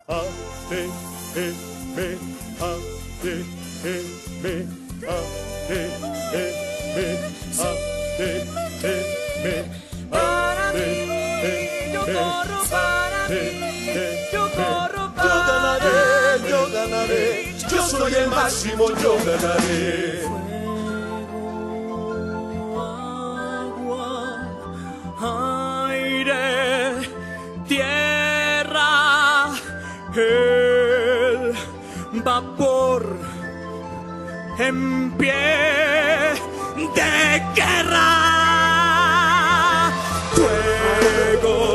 A, D, E, M, A, D, E, M, A, D, E, M, A, D, E, M, Para mí, yo corro para mí, yo corro para mí. Yo ganaré, yo soy el máximo, yo ganaré. Agua, aire, tierra, el vapor en pie de guerra. Fuego.